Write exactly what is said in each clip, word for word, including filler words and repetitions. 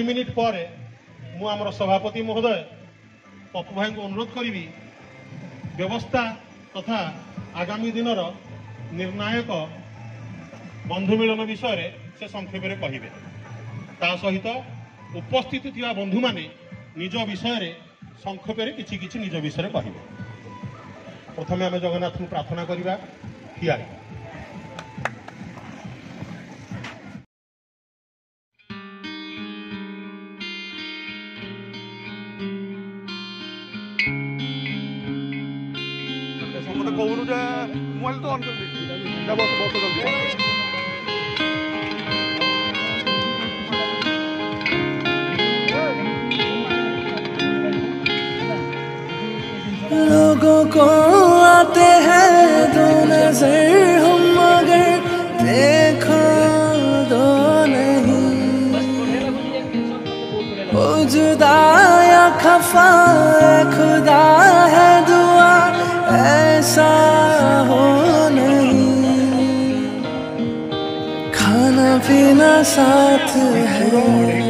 दुई मिनिट पर मु आमर सभापति महोदय पप्पू भाई को अनुरोध करी व्यवस्था तथा आगामी दिन निर्णायक बंधु मिलन विषय से संक्षेप में कहे ता सहित उपस्थित थिबा बंधु माने निज विषय संक्षेप में किछि किछि निज विषय कहे। प्रथमे आम जगन्नाथ को प्रार्थना करवा ठिया कहूँ जे मोबाइल तो ऑन कर दे बस बस जल्दी लोगों को आते हैं दो नजर हम मगर देखो दो नहीं ओ जुदा या खफा खुदा है दुआ ऐसा हो नहीं खाना पीना साथ है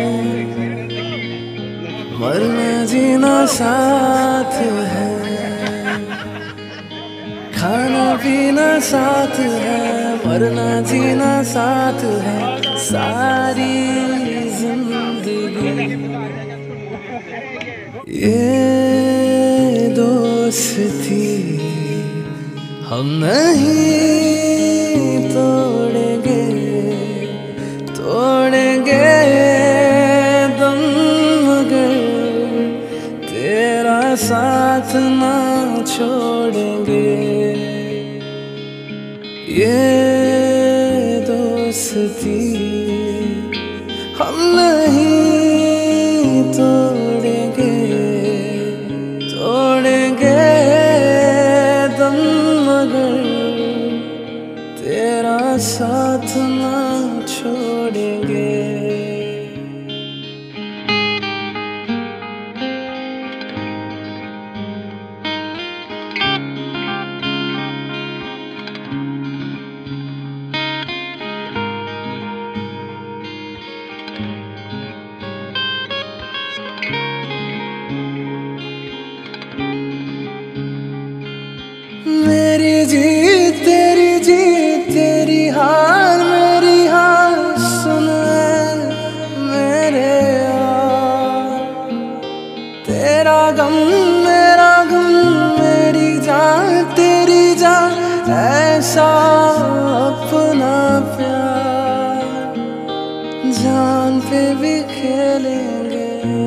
मरना जीना साथ है खाना पीना साथ है मरना जीना साथ है सारी जिंदगी ये दोस्ती हम नहीं तोड़ेंगे तोड़ेंगे दम मगर तेरा साथ ना छोड़ेंगे ये दोस्ती हम नहीं तोड़ेंगे तोड़ेंगे दम मगर तेरा साथ ना छोड़ेंगे। मेरी जीत तेरी जीत तेरी हार मेरी हार सुन मेरे यार तेरा गम मेरा गम मेरी जान तेरी जान ऐसा अपना प्यार जान पे भी खेलेंगे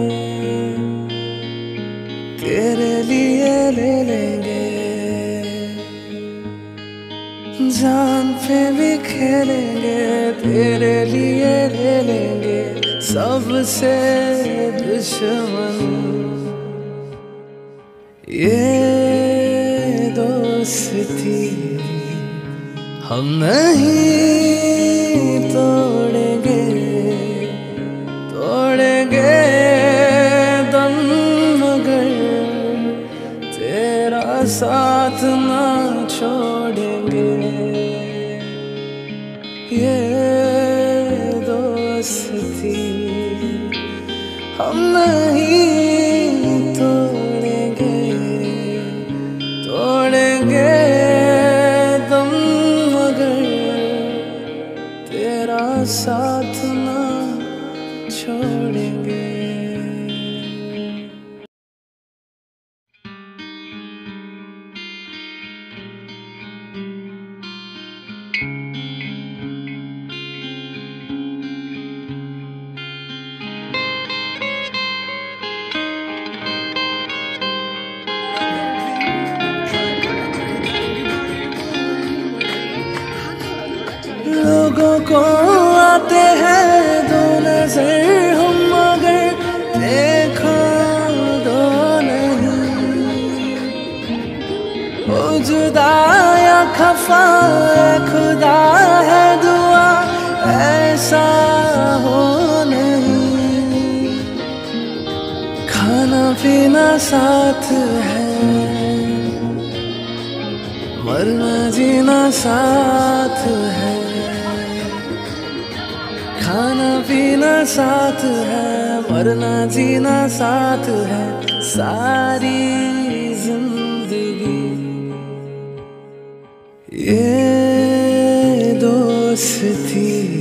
तेरे लिए ले लेंगे जान पे भी खेलेंगे तेरे लिए ले लेंगे सबसे दुश्मन ये दोस्ती हम नहीं तोड़ेंगे तोड़ेंगे दम मगर तेरा साथ ना छोड़ेंगे ये दोस्ती हम नहीं तोड़ेंगे तोड़ेंगे दम मगर तेरा साथ ना छोड़ेंगे। लोगों को आते हैं दो नजर हम मगर देखो दो नहीं ओ जुदा या खफा खुदा है दुआ ऐसा हो नहीं खाना पीना साथ है मरना जीना साथ है खाना पीना साथ है, मरना जीना साथ है, सारी जिंदगी ये दोस्ती